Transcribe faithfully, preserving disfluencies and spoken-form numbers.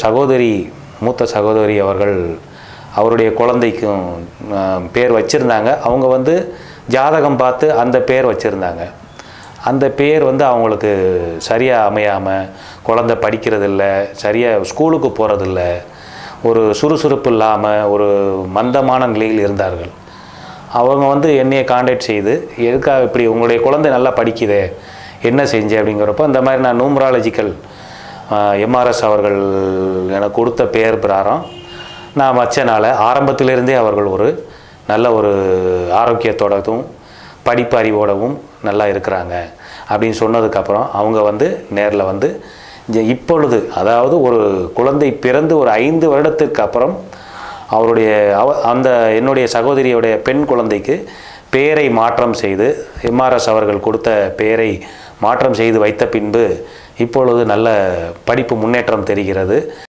சகோதரி மூத்த சகோதரி அவர்கள் அவருடைய குழந்தைக்கும் பேர் வச்சுருந்தாங்க. அவங்க வந்து ஜாதகம் பார்த்து அந்த பேர் வச்சுருந்தாங்க. அந்த பேர் வந்து அவங்களுக்கு சரியாக அமையாமல் குழந்தை படிக்கிறதில்ல, சரியாக ஸ்கூலுக்கு போகிறதில்ல, ஒரு சுறுசுறுப்பு இல்லாமல் ஒரு மந்தமான நிலையில் இருந்தார்கள். அவங்க வந்து என்னையை காண்டாக்ட் செய்து எதுக்காக இப்படி உங்களுடைய குழந்தை நல்லா படிக்குதே என்ன செஞ்சு அப்படிங்கிறப்போ இந்த மாதிரி நான் நியூமராலஜிக்கல் எம்ஆர்எஸ் அவர்கள் எனக்கு கொடுத்த பெயர் பிரகாரம் நான் வச்சனால ஆரம்பத்திலிருந்தே அவர்கள் ஒரு நல்ல ஒரு ஆரோக்கியத்தோடவும் படிப்பறிவோடவும் நல்லா இருக்கிறாங்க அப்படின்னு சொன்னதுக்கப்புறம் அவங்க வந்து நேரில் வந்து இப்பொழுது அதாவது ஒரு குழந்தை பிறந்து ஒரு ஐந்து வருடத்துக்கு அப்புறம் அவருடைய அவ அந்த என்னுடைய சகோதரியுடைய பெண் குழந்தைக்கு பெயரை மாற்றம் செய்து எம்ஆர்எஸ் அவர்கள் கொடுத்த பெயரை மாற்றம் செய்து வைத்த பின்பு இப்பொழுது நல்ல படிப்பு முன்னேற்றம் தெரிகிறது.